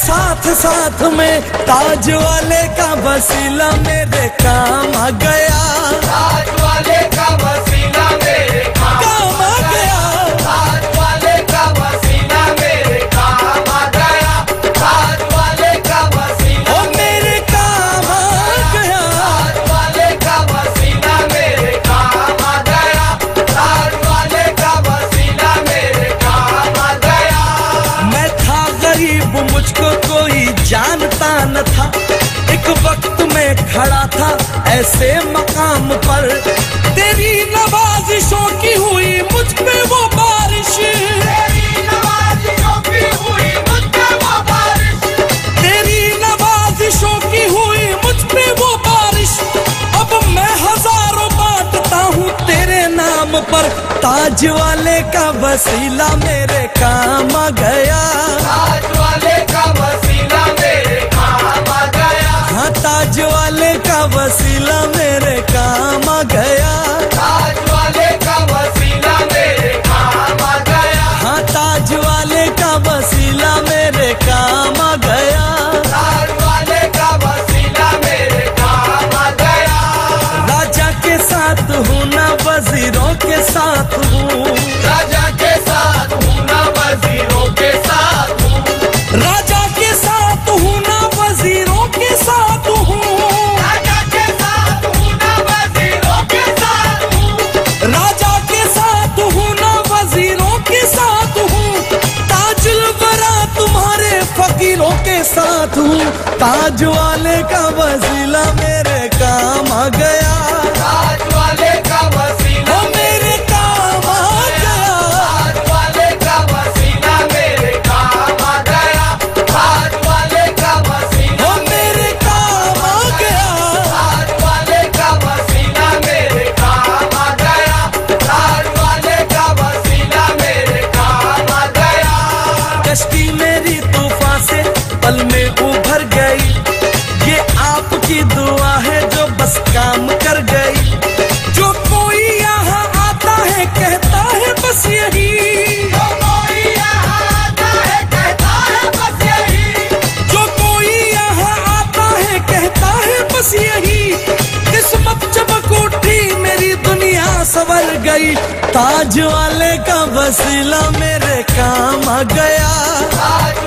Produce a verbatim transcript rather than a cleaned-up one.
साथ साथ में ताज वाले का वसीला मेरे काम आ गया। ताज वाले का वसीला मेरे काम आ गया। ताज वाले का वसीला मेरे काम आ गया। ताज वाले का वसीला ओ मेरे काम आ गया। ताज वाले का वसीला मेरे काम आ गया। ताज वाले का वसीला मेरे काम आ गया। मैं था गरीब, मुझको कोई जानता न था, एक वक्त में खड़ा था ऐसे मकाम पर, तेरी नवाजिशों की हुई मुझ पे वो बारिश। तेरी नवाजिशों की हुई मुझ पे वो बारिश। तेरी नवाजिशों की हुई मुझ पे वो बारिश। अब मैं हजारों बांटता हूँ तेरे नाम पर, ताज वाले का वसीला मेरे काम आ गया। ताज वाले का वसीला मेरे काम आ गया। हाँ ताज वाले का वसीला मेरे काम आ गया। ताज वाले का वसीला मेरे काम आ गया। हाँ ताज वाले का वसीला मेरे काम आ गया। ताज वाले का वसीला मेरे काम आ गया। राजा के साथ हूँ ना वजीरों के साथ हूँ। राजा के साथ हूँ ना वजीरों के साथ हूँ। राजा के साथ हूँ ना वजीरों के साथ हूँ। राजा के साथ हूँ ना वजीरों के साथ हूँ। राजा के साथ हूँ ना वजीरों के साथ हूँ। ताजुल बरा तुम्हारे फकीरों के साथ हूँ। ताज वाले का वसीला मेरे काम आ गया। ताज वाले का वसीला वो मेरे काम आ गया। ताज वाले का वसीला मेरे काम आ गया। ताज वाले का वसीला वो मेरे काम आ गया। ताज वाले का वसीला मेरे काम आ गया। ताज वाले का वसीला मेरे काम आ गया। कश्ती मेरी तूफान से पल में उभर गई, ये आपकी दुआ है जो बस काम कर गई। जो कोई यहाँ आता है कहता है बस यही। जो कोई यहाँ आता है कहता है बस यही। जो कोई यहाँ आता है कहता है बस यही। किस्मत चमक उठी मेरी दुनिया संवर गई। ताज वाले का वसीला मेरे काम आ गया। ताज